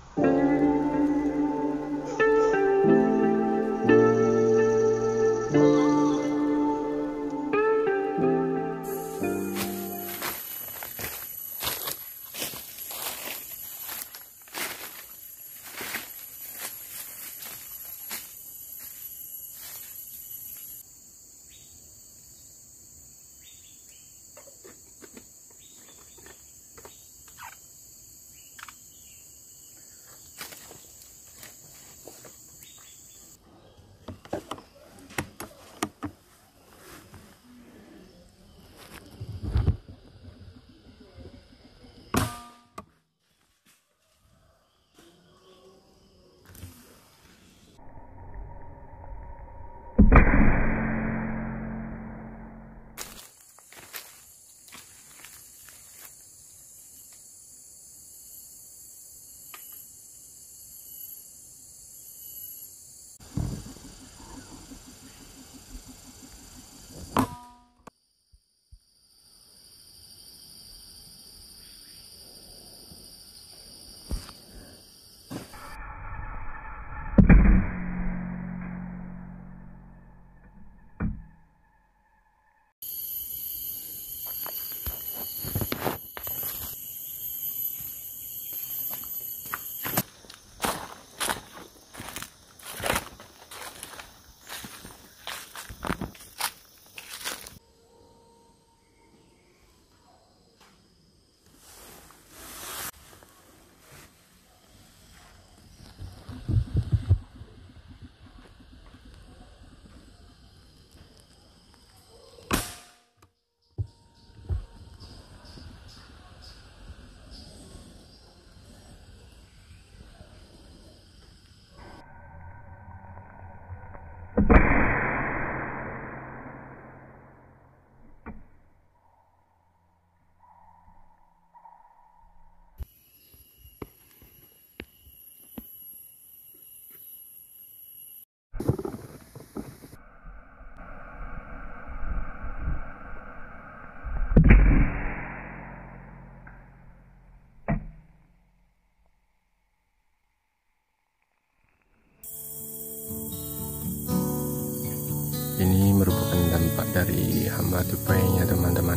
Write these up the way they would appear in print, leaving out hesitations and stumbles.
Ini merupakan dampak dari hama tupainya teman-teman.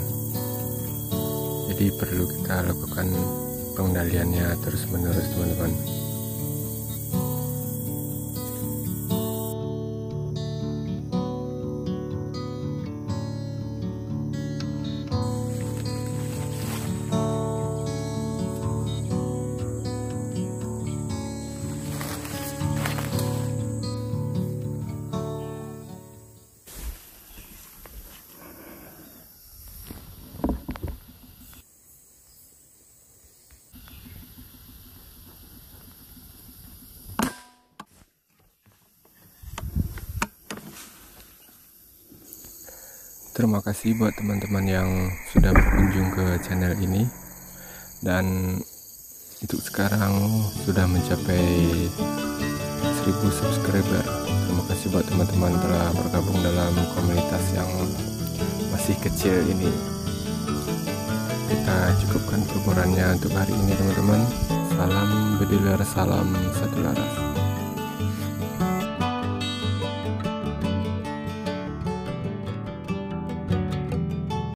Jadi perlu kita lakukan pengendaliannya terus-menerus teman-teman. Terima kasih buat teman-teman yang sudah berkunjung ke channel ini, dan untuk sekarang sudah mencapai 1000 subscriber. Terima kasih buat teman-teman telah bergabung dalam komunitas yang masih kecil ini. Kita cukupkan perburuannya untuk hari ini teman-teman. Salam bediler, salam satu laras.